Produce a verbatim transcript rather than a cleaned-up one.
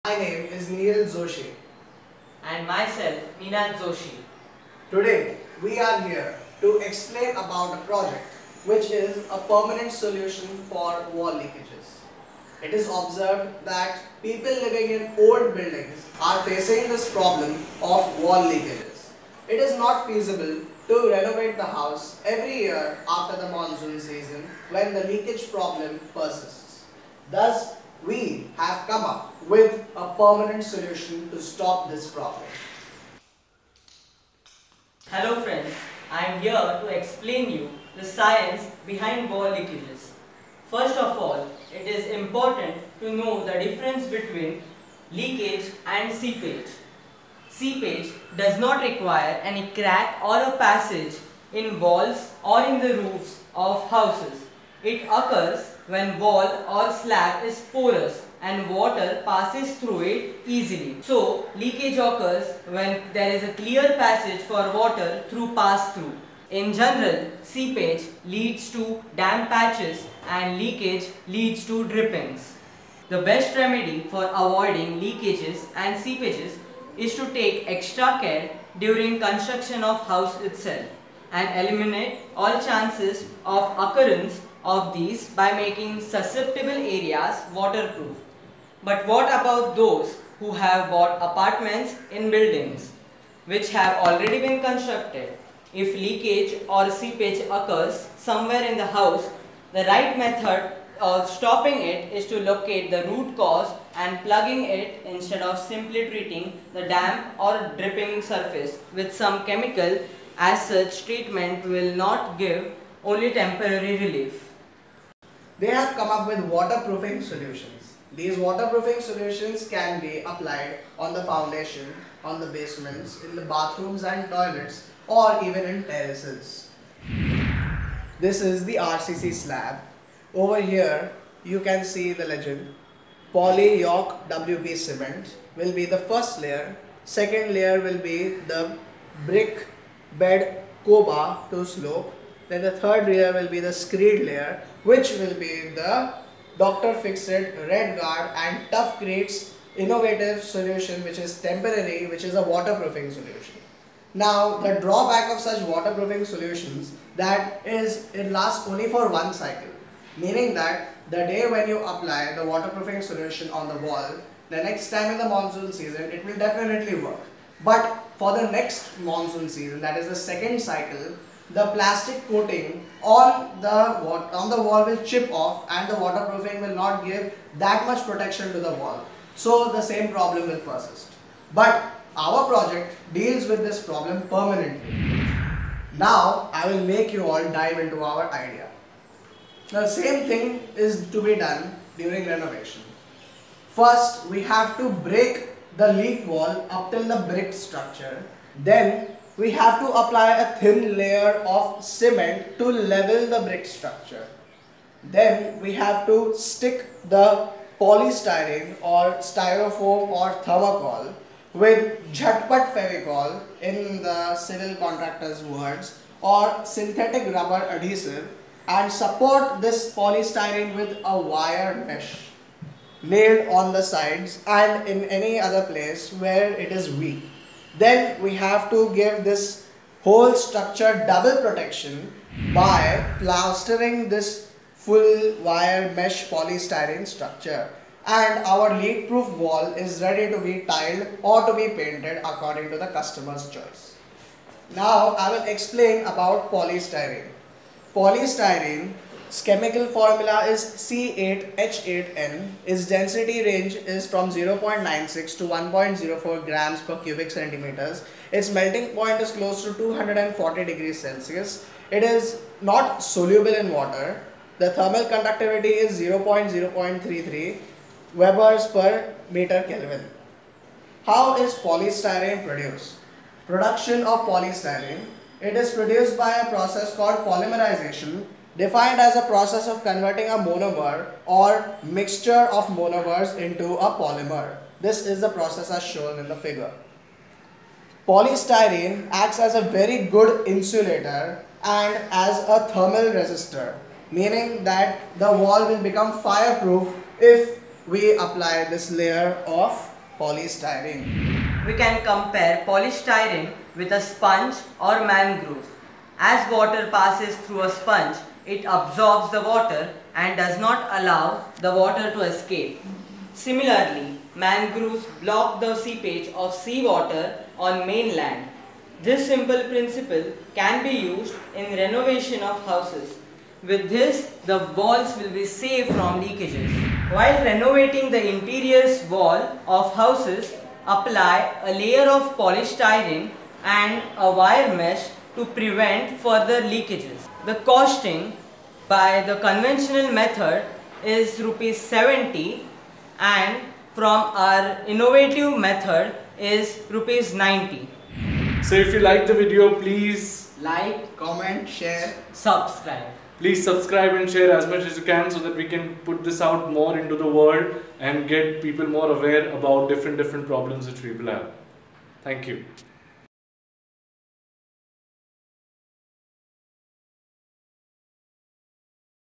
My name is Nihil Joshi. And myself, Nihil Joshi. Today we are here to explain about a project which is a permanent solution for wall leakages. It is observed that people living in old buildings are facing this problem of wall leakages. It is not feasible to renovate the house every year after the monsoon season when the leakage problem persists. Thus, we have come up with a permanent solution to stop this problem. Hello friends, I am here to explain you the science behind wall leakages. First of all, it is important to know the difference between leakage and seepage. Seepage does not require any crack or a passage in walls or in the roofs of houses. It occurs when wall or slab is porous and water passes through it easily. So, leakage occurs when there is a clear passage for water through pass-through. In general, seepage leads to damp patches and leakage leads to drippings. The best remedy for avoiding leakages and seepages is to take extra care during construction of house itself and eliminate all chances of occurrence of these by making susceptible areas waterproof. But what about those who have bought apartments in buildings which have already been constructed? If leakage or seepage occurs somewhere in the house, the right method of stopping it is to locate the root cause and plugging it instead of simply treating the damp or dripping surface with some chemical, as such treatment will not give only temporary relief. They have come up with waterproofing solutions. These waterproofing solutions can be applied on the foundation, on the basements, in the bathrooms and toilets, or even in terraces. This is the R C C slab. Over here you can see the legend. Poly York W B cement will be the first layer. Second layer will be the brick bed coba to slope. Then the third layer will be the screed layer, which will be the Doctor Fixit Red Guard and Tough Crates innovative solution, which is temporary, which is a waterproofing solution. Now, the drawback of such waterproofing solutions that is it lasts only for one cycle, meaning that the day when you apply the waterproofing solution on the wall, the next time in the monsoon season it will definitely work. But for the next monsoon season, that is the second cycle, the plastic coating on the on the wall will chip off and the waterproofing will not give that much protection to the wall. So the same problem will persist. But our project deals with this problem permanently. Now I will make you all dive into our idea. The same thing is to be done during renovation. First, we have to break the leak wall up till the brick structure. Then we have to apply a thin layer of cement to level the brick structure. Then we have to stick the polystyrene or styrofoam or thermocol with jhatpat fevicol in the civil contractor's words, or synthetic rubber adhesive, and support this polystyrene with a wire mesh nailed on the sides and in any other place where it is weak. Then we have to give this whole structure double protection by plastering this full wire mesh polystyrene structure, and our leak proof wall is ready to be tiled or to be painted according to the customer's choice. Now I will explain about polystyrene. Polystyrene's chemical formula is C eight H eight N. Its density range is from zero point nine six to one point zero four grams per cubic centimeters. Its melting point is close to two hundred forty degrees Celsius. It is not soluble in water. The thermal conductivity is zero point zero three three Webers per meter Kelvin. How is polystyrene produced? Production of polystyrene. It is produced by a process called polymerization, defined as a process of converting a monomer or mixture of monomers into a polymer. This is the process as shown in the figure. Polystyrene acts as a very good insulator and as a thermal resistor, meaning that the wall will become fireproof if we apply this layer of Polystyrene. We can compare polystyrene with a sponge or mangrove. As water passes through a sponge, it absorbs the water and does not allow the water to escape. Similarly, mangroves block the seepage of seawater on mainland. This simple principle can be used in renovation of houses. With this, the walls will be safe from leakages. While renovating the interior wall of houses, apply a layer of polystyrene and a wire mesh to prevent further leakages. The costing by the conventional method is rupees seventy and from our innovative method is rupees ninety. So if you like the video, please Like, Comment, share. subscribe. please subscribe and share as much as you can so that we can put this out more into the world and get people more aware about different different problems which people have. Thank you.